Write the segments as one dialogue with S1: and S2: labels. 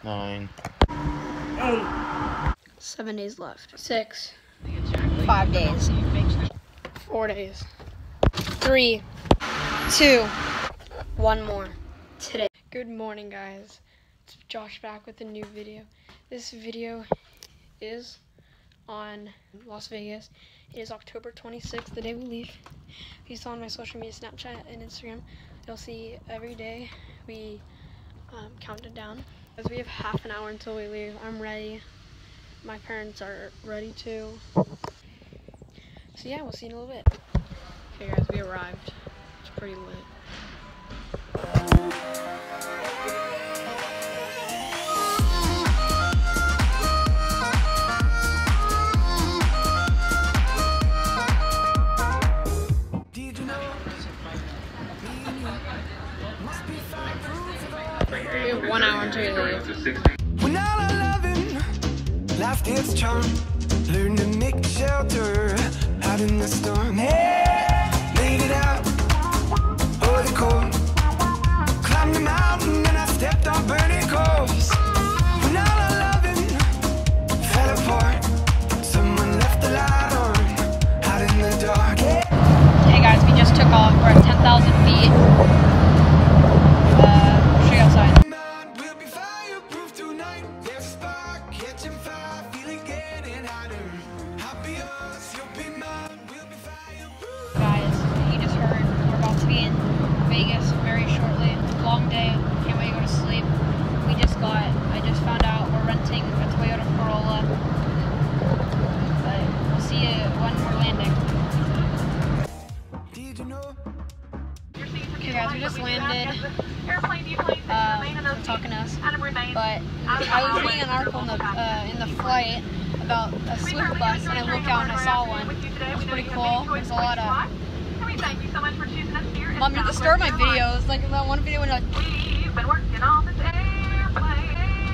S1: 9,
S2: 8. 7 days left. 6.
S3: 5 days.
S2: 4 days. 3, 2, 1 more. Today. Good morning, guys. It's Josh back with a new video. This video is on Las Vegas. It is October 26th, the day we leave. If you saw on my social media, Snapchat and Instagram, you'll see every day we count it down. As we have half an hour until we leave, I'm ready. My parents are ready too. So yeah, we'll see you in a little bit. Okay guys, we arrived. It's pretty lit. We have 1 hour until we leave.
S4: When all our loving, life gets charmed. Learn to make shelter out in the storm. Hey, made it out, oh the cold. Climbed the mountain and I stepped on burning coals. When all our loving fell apart, someone left the light on out in the dark.
S3: Hey guys, we just took off. We're at 10,000 feet. Show you outside.
S4: We'll be fireproof tonight. There's a spark catching fire, feeling getting hotter. I'll be yours, you'll be mine. We'll be fireproof.
S3: Guys, you just heard we're about to be in Vegas very shortly. Long day. Can't wait to go to sleep. I just found out we're renting a Toyota Corolla. But we'll see you when we're landing.
S4: Did you know?
S3: Okay guys, we just landed. They're talking to us. But I was reading an article in the flight about a Swift bus, and I looked out and I saw one. It was pretty cool. There's a lot of... Mom, you can start my videos. Like that one video when I...
S5: We've been working on this airplane.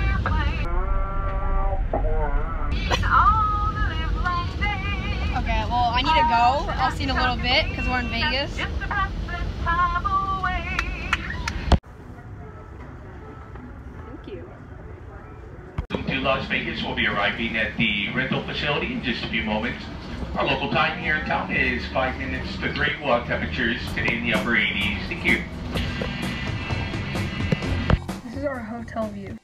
S5: All the livelong day.
S3: Okay, well, I need to go. I'll see you in a little bit because we're in Vegas.
S5: Just to pass the time away.
S3: Thank you.
S6: To Las Vegas, we'll be arriving at the rental facility in just a few moments. Our local time here in town is 5 minutes to 3. We'll have temperatures today in the upper 80s. Thank you.
S2: This is our hotel view.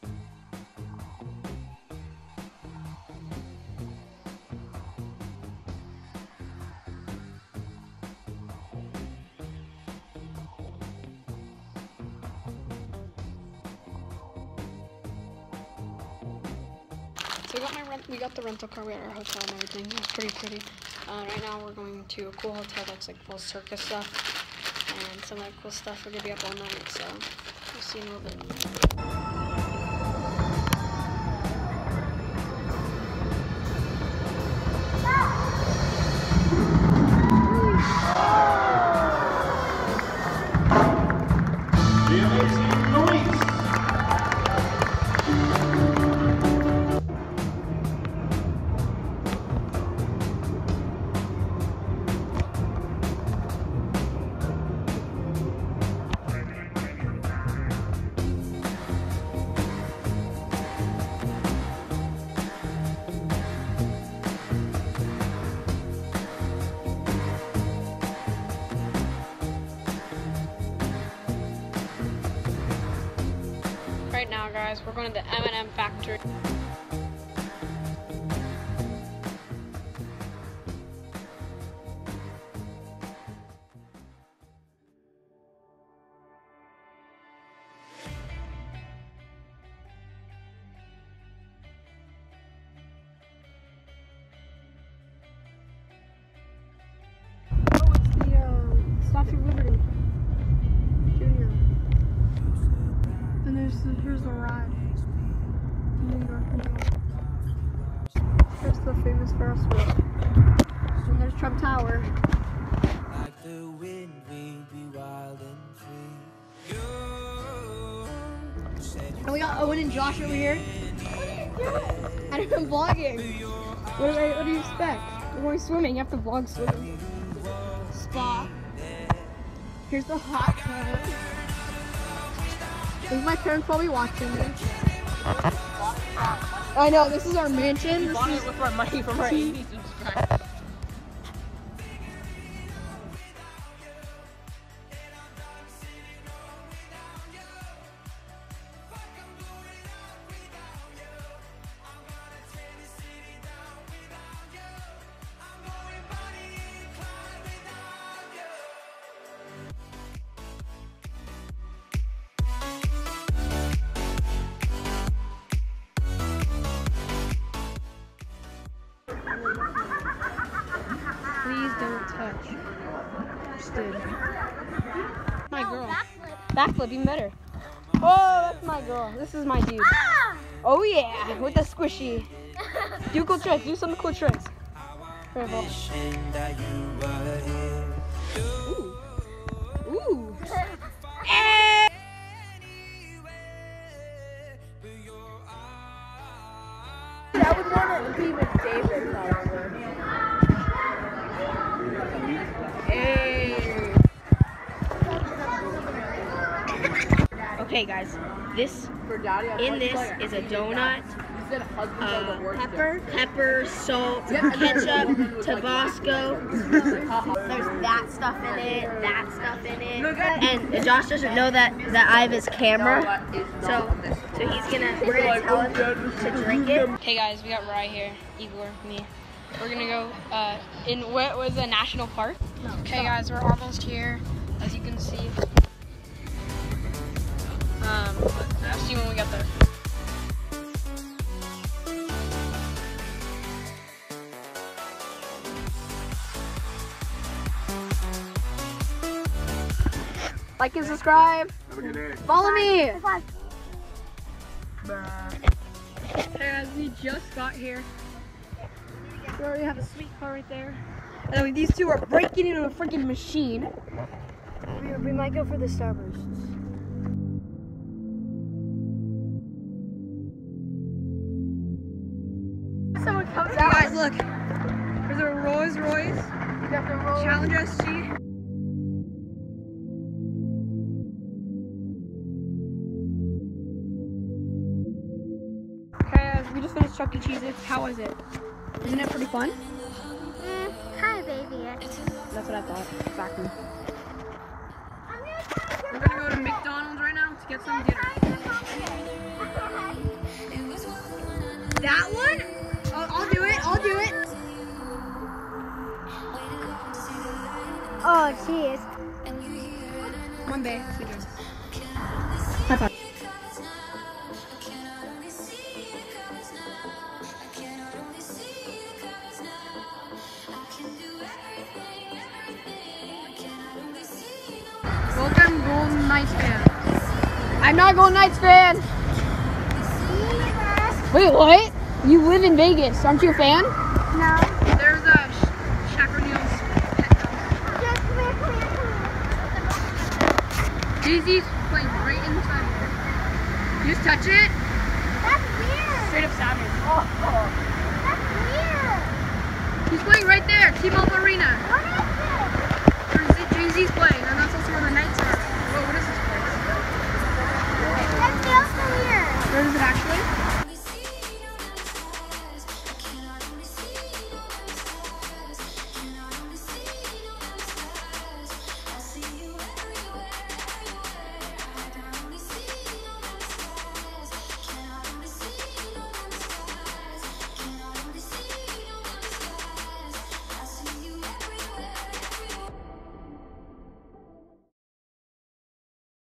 S2: So we got the rental car, we got our hotel and everything. It's pretty. Right now we're going to a cool hotel that's like full circus stuff and some of that cool stuff. We're gonna be up all night, so we'll see you in a little bit. Right now, guys, we're going to the M&M factory. Oh, it's the Statue of Liberty. Junior. And here's the ride. New York. Here's the famous Ferris wheel. And there's Trump Tower.
S4: Like the wind, we'll be wild and free.
S2: And we got Owen and Josh over here. I don't know, vlogging. What do you expect? We're going swimming. You have to vlog swimming. Spa. Here's the hot tub. I think my parents probably watching this. I know, this is our mansion.
S3: We bought it with our money from our 80 subscribers.
S2: Please don't touch. Just did. My girl. Backflip, even better. Oh, that's my girl. This is my dude. Oh yeah, with the squishy. Do cool tricks. Do some cool tricks. Careful. Ooh. Ooh.
S3: I would want to be with David, probably. Hey. Okay, guys. This is a donut. Pepper, salt, ketchup, Tabasco. There's that stuff in it, and Josh doesn't know that I have his camera, so we're gonna tell him to drink it.
S2: Hey guys, we got Rye here, Igor, me. We're gonna go in what was a national park. Okay guys, we're almost here, as you can see. Let's see when we get there. Like and subscribe. Follow me. Hey guys, we just got here. We already have a sweet car right there. And then these two are breaking into a freaking machine. We might go for the Starbursts. Someone comes out. Guys, look. There's a Rolls Royce. Challenger SG. We just finished Chuck E. Cheese. How was it? Isn't it pretty fun?
S1: Hi, baby.
S2: That's what I thought. Exactly. We're gonna go to McDonald's right now to get some dinner. That one? I'll do it. I'll do it.
S1: Oh, cheers.
S2: One day. High five. Welcome, Golden Knights fan. I'm not a Golden Knights fan. Wait, what? You live in Vegas. Aren't you a fan?
S1: No.
S2: There's a Shaq O'Neal's pet dog. Daisy's playing right inside here. You just touch it?
S1: That's weird.
S2: Straight up savage. Oh.
S1: That's weird.
S2: He's playing right there, T-Mobile Arena.
S1: What is it?
S2: Where Jay-Z's playing.